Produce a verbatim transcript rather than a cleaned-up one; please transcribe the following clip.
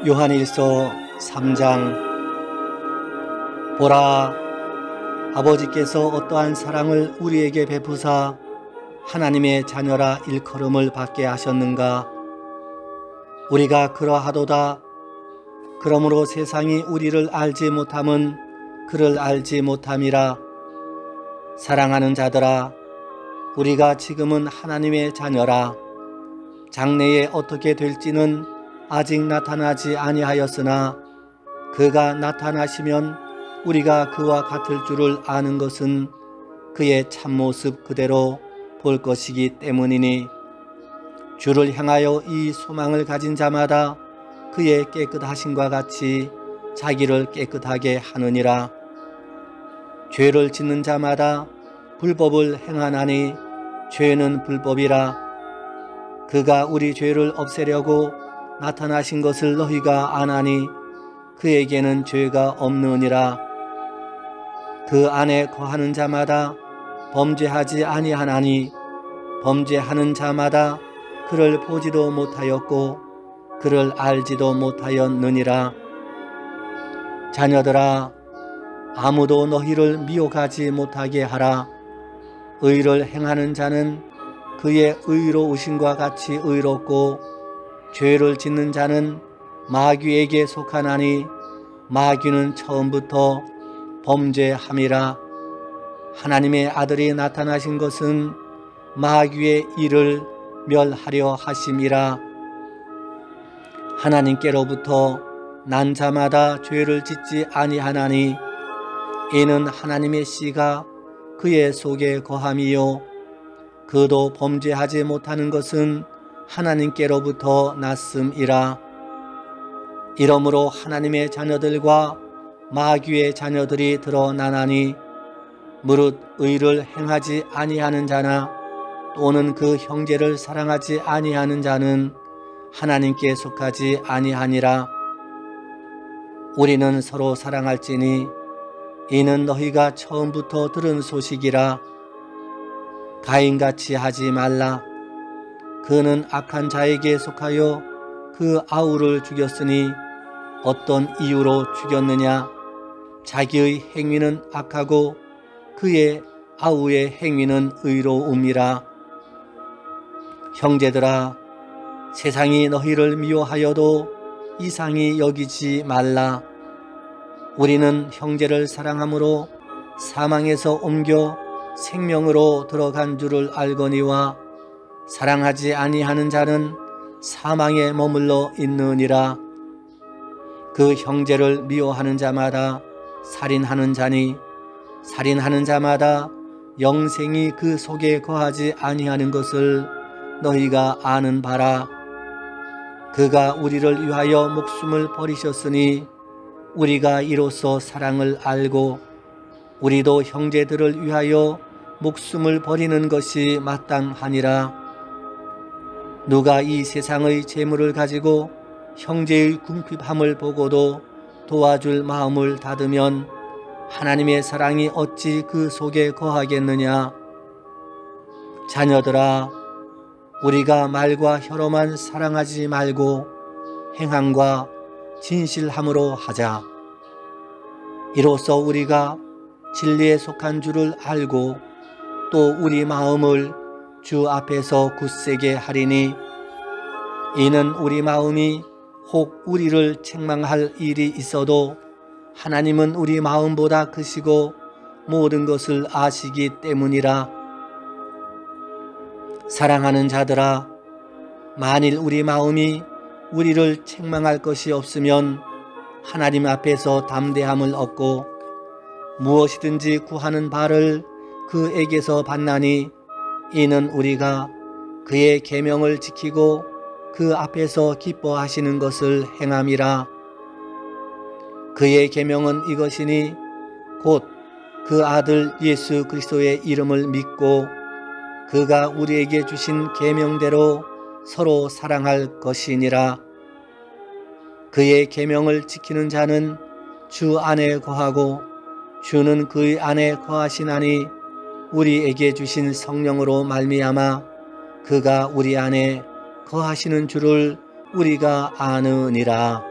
요한일서 삼 장. 보라, 아버지께서 어떠한 사랑을 우리에게 베푸사 하나님의 자녀라 일컬음을 받게 하셨는가. 우리가 그러하도다. 그러므로 세상이 우리를 알지 못함은 그를 알지 못함이라. 사랑하는 자들아, 우리가 지금은 하나님의 자녀라. 장래에 어떻게 될지는 아직 나타나지 아니하였으나 그가 나타나시면 우리가 그와 같을 줄을 아는 것은 그의 참모습 그대로 볼 것이기 때문이니, 주를 향하여 이 소망을 가진 자마다 그의 깨끗하심과 같이 자기를 깨끗하게 하느니라. 죄를 짓는 자마다 불법을 행하나니 죄는 불법이라. 그가 우리 죄를 없애려고 나타나신 것을 너희가 아나니 그에게는 죄가 없느니라. 그 안에 거하는 자마다 범죄하지 아니하나니 범죄하는 자마다 그를 보지도 못하였고 그를 알지도 못하였느니라. 자녀들아, 아무도 너희를 미혹하지 못하게 하라. 의를 행하는 자는 그의 의로우심과 같이 의롭고 죄를 짓는 자는 마귀에게 속하나니 마귀는 처음부터 범죄함이라. 하나님의 아들이 나타나신 것은 마귀의 일을 멸하려 하심이라. 하나님께로부터 난 자마다 죄를 짓지 아니하나니 이는 하나님의 씨가 그의 속에 거함이요 그도 범죄하지 못하는 것은 하나님께로부터 났음이라. 이러므로 하나님의 자녀들과 마귀의 자녀들이 드러나나니, 무릇 의를 행하지 아니하는 자나 또는 그 형제를 사랑하지 아니하는 자는 하나님께 속하지 아니하니라. 우리는 서로 사랑할지니 이는 너희가 처음부터 들은 소식이라. 가인같이 하지 말라. 그는 악한 자에게 속하여 그 아우를 죽였으니 어떤 이유로 죽였느냐. 자기의 행위는 악하고 그의 아우의 행위는 의로움이라. 형제들아, 세상이 너희를 미워하여도 이상히 여기지 말라. 우리는 형제를 사랑함으로 사망에서 옮겨 생명으로 들어간 줄을 알거니와 사랑하지 아니하는 자는 사망에 머물러 있느니라. 그 형제를 미워하는 자마다 살인하는 자니 살인하는 자마다 영생이 그 속에 거하지 아니하는 것을 너희가 아는 바라. 그가 우리를 위하여 목숨을 버리셨으니 우리가 이로써 사랑을 알고 우리도 형제들을 위하여 목숨을 버리는 것이 마땅하니라. 누가 이 세상의 재물을 가지고 형제의 궁핍함을 보고도 도와줄 마음을 닫으면 하나님의 사랑이 어찌 그 속에 거하겠느냐. 자녀들아, 우리가 말과 혀로만 사랑하지 말고 행함과 진실함으로 하자. 이로써 우리가 진리에 속한 줄을 알고 또 우리 마음을 주 앞에서 굳세게 하리니, 이는 우리 마음이 혹 우리를 책망할 일이 있어도 하나님은 우리 마음보다 크시고 모든 것을 아시기 때문이라. 사랑하는 자들아, 만일 우리 마음이 우리를 책망할 것이 없으면 하나님 앞에서 담대함을 얻고 무엇이든지 구하는 바를 그에게서 받나니, 이는 우리가 그의 계명을 지키고 그 앞에서 기뻐하시는 것을 행함이라. 그의 계명은 이것이니 곧 그 아들 예수 그리스도의 이름을 믿고 그가 우리에게 주신 계명대로 서로 사랑할 것이니라. 그의 계명을 지키는 자는 주 안에 거하고 주는 그의 안에 거하시나니, 우리에게 주신 성령으로 말미암아 그가 우리 안에 거하시는 줄을 우리가 아느니라.